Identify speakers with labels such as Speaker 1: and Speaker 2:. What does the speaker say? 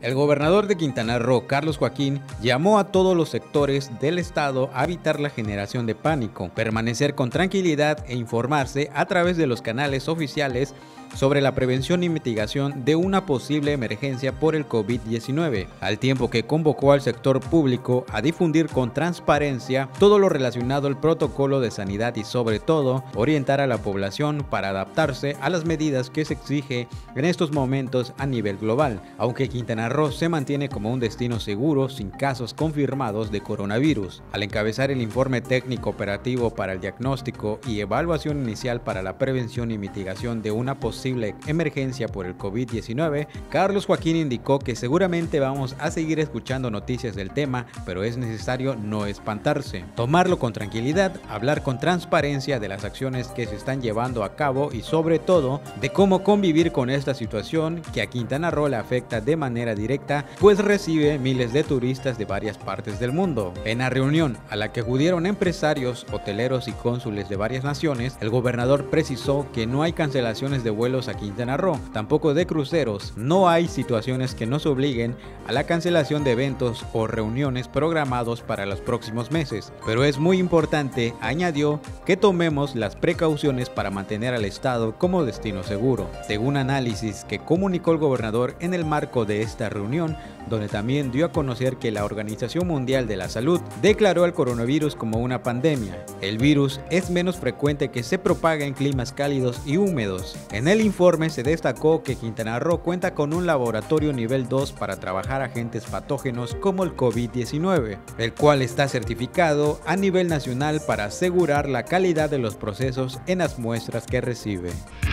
Speaker 1: El gobernador de Quintana Roo, Carlos Joaquín, llamó a todos los sectores del estado a evitar la generación de pánico, permanecer con tranquilidad e informarse a través de los canales oficiales sobre la prevención y mitigación de una posible emergencia por el COVID-19, al tiempo que convocó al sector público a difundir con transparencia todo lo relacionado al protocolo de sanidad y sobre todo orientar a la población para adaptarse a las medidas que se exige en estos momentos a nivel global, aunque Quintana Roo se mantiene como un destino seguro sin casos confirmados de coronavirus. Al encabezar el informe técnico operativo para el diagnóstico y evaluación inicial para la prevención y mitigación de una posible emergencia por el COVID-19, Carlos Joaquín indicó que seguramente vamos a seguir escuchando noticias del tema, pero es necesario no espantarse, tomarlo con tranquilidad, hablar con transparencia de las acciones que se están llevando a cabo y sobre todo de cómo convivir con esta situación que a Quintana Roo le afecta de manera directa, pues recibe miles de turistas de varias partes del mundo. En la reunión a la que acudieron empresarios, hoteleros y cónsules de varias naciones, el gobernador precisó que no hay cancelaciones de vuelos a Quintana Roo, tampoco de cruceros. No hay situaciones que nos obliguen a la cancelación de eventos o reuniones programados para los próximos meses, pero es muy importante, añadió, que tomemos las precauciones para mantener al estado como destino seguro. Según análisis que comunicó el gobernador en el marco de esta reunión, donde también dio a conocer que la Organización Mundial de la Salud declaró el coronavirus como una pandemia. El virus es menos frecuente que se propaga en climas cálidos y húmedos. En el informe se destacó que Quintana Roo cuenta con un laboratorio nivel 2 para trabajar agentes patógenos como el COVID-19, el cual está certificado a nivel nacional para asegurar la calidad de los procesos en las muestras que recibe.